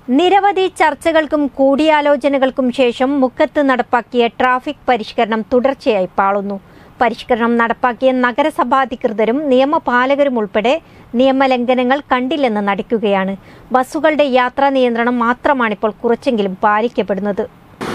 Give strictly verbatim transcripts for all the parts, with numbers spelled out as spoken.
നിരവധി ചർച്ചകൾക്കും കൂടിയാലോചനകൾക്കും ശേഷം മുക്കത്ത് നടപ്പാക്കിയ ട്രാഫിക് പരിഷ്കരണം തുടർച്ചയായി പാളുന്നു. പരിഷ്കരണം നടപ്പാക്കിയ നഗരസഭാധികൃതരും നിയമപാലകരും ഉൾപ്പെടെ നിയമലംഘനങ്ങൾ കണ്ടില്ലെന്ന് നടിക്കുകയാണ്. ബസ്സുകളുടെ യാത്രാ നിയന്ത്രണം മാത്രമാണിപ്പോൾ കുറച്ചെങ്കിലും പാലിക്കപ്പെടുന്നത്.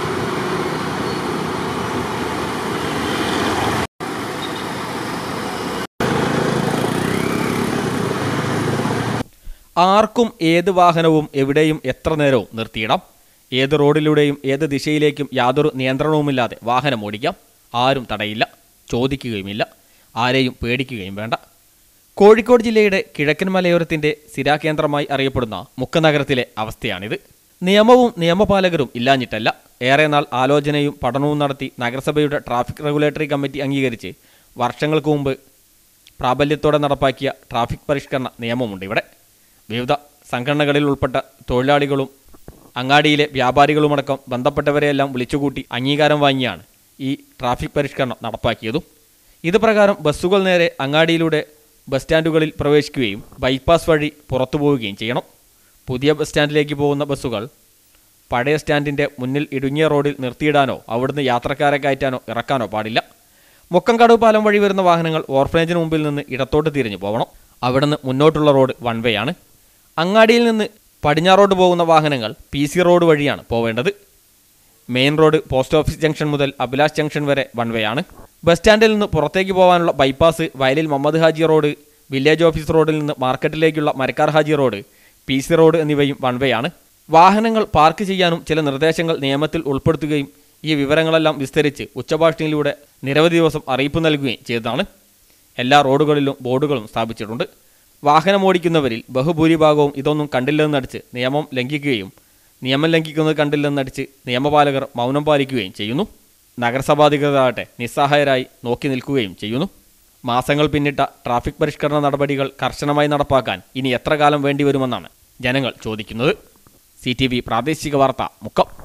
ആർക്കും ഏത് വാഹനവും എവിടെയും എത്ര നേരവും നിർത്തിയിടാം. ഏത് റോഡിലൂടെയും ഏത് ദിശയിലേക്കും യാതൊരു നിയന്ത്രണവുമില്ലാതെ വാഹനം ഓടിക്കാം. ആരും തടയില്ല, ചോദിക്കുകയുമില്ല, ആരെയും പേടിക്കുകയും വേണ്ട. കോഴിക്കോട് ജില്ലയുടെ കിഴക്കൻ മലയോരത്തിൻ്റെ സ്ഥിരാകേന്ദ്രമായി അറിയപ്പെടുന്ന മുക്കം നഗരത്തിലെ അവസ്ഥയാണിത്. നിയമവും നിയമപാലകരും ഇല്ലാഞ്ഞിട്ടല്ല. ഏറെ നാൾ ആലോചനയും പഠനവും നടത്തി നഗരസഭയുടെ ട്രാഫിക് റെഗുലേറ്ററി കമ്മിറ്റി അംഗീകരിച്ച് വർഷങ്ങൾക്ക് മുമ്പ് പ്രാബല്യത്തോടെ നടപ്പാക്കിയ ട്രാഫിക് പരിഷ്കരണ നിയമമുണ്ട് ഇവിടെ. വിവിധ സംഘടനകളിൽ ഉൾപ്പെട്ട തൊഴിലാളികളും അങ്ങാടിയിലെ വ്യാപാരികളുമടക്കം ബന്ധപ്പെട്ടവരെയെല്ലാം വിളിച്ചുകൂട്ടി അംഗീകാരം വാങ്ങിയാണ് ഈ ട്രാഫിക് പരിഷ്കരണം നടപ്പാക്കിയതും. ഇത് പ്രകാരം ബസ്സുകൾ നേരെ അങ്ങാടിയിലൂടെ ബസ് സ്റ്റാൻഡുകളിൽ പ്രവേശിക്കുകയും ബൈപ്പാസ് വഴി പുറത്തു പോവുകയും ചെയ്യണം. പുതിയ ബസ് സ്റ്റാൻഡിലേക്ക് പോകുന്ന ബസ്സുകൾ പഴയ സ്റ്റാൻഡിൻ്റെ മുന്നിൽ ഇടുങ്ങിയ റോഡിൽ നിർത്തിയിടാനോ അവിടുന്ന് യാത്രക്കാരെ കയറ്റാനോ ഇറക്കാനോ പാടില്ല. മുക്കംകടവ് പാലം വഴി വരുന്ന വാഹനങ്ങൾ ഓവർഫ്രേഞ്ചിന് മുമ്പിൽ നിന്ന് ഇടത്തോട്ട് തിരിഞ്ഞു പോകണം. അവിടുന്ന് മുന്നോട്ടുള്ള റോഡ് വൺ വേ ആണ്. അങ്ങാടിയിൽ നിന്ന് പടിഞ്ഞാറോട്ട് പോകുന്ന വാഹനങ്ങൾ പി സി റോഡ് വഴിയാണ് പോവേണ്ടത്. Main road post office junction മുതൽ അഭിലാഷ് ജംഗ്ഷൻ വരെ വൺ വേ ആണ്. ബസ് സ്റ്റാൻഡിൽ നിന്ന് പുറത്തേക്ക് പോകാനുള്ള ബൈപ്പാസ്, വയലിൽ Muhammad Haji road, village office റോഡിൽ നിന്ന് മാർക്കറ്റിലേക്കുള്ള Marakkar Haji road, P C road എന്നിവയും വൺ വേ ആണ്. വാഹനങ്ങൾ പാർക്ക് ചെയ്യാനും ചില നിർദ്ദേശങ്ങൾ നിയമത്തിൽ ഉൾപ്പെടുത്തുകയും ഈ വിവരങ്ങളെല്ലാം വിസ്തരിച്ച് ഉച്ചഭാഷിണിയിലൂടെ നിരവധി ദിവസം അറിയിപ്പ് നൽകുകയും ചെയ്തതാണ്. എല്ലാ റോഡുകളിലും ബോർഡുകളും സ്ഥാപിച്ചിട്ടുണ്ട്. വാഹനമോടിക്കുന്നവരിൽ ബഹുഭൂരിഭാഗവും ഇതൊന്നും കണ്ടില്ലെന്ന് നടിച്ച് നിയമം ലംഘിക്കുകയും നിയമം ലംഘിക്കുന്നത് കണ്ടില്ലെന്ന് നടിച്ച് നിയമപാലകർ മൗനം പാലിക്കുകയും ചെയ്യുന്നു. നഗരസഭാധികൃതരാകട്ടെ നിസ്സഹായരായി നോക്കി നിൽക്കുകയും ചെയ്യുന്നു. മാസങ്ങൾ പിന്നിട്ട ട്രാഫിക് പരിഷ്കരണ നടപടികൾ കർശനമായി നടപ്പാക്കാൻ ഇനി എത്ര കാലം വേണ്ടിവരുമെന്നാണ് ജനങ്ങൾ ചോദിക്കുന്നത്. സി ടി വി പ്രാദേശിക വാർത്ത, മുക്കം.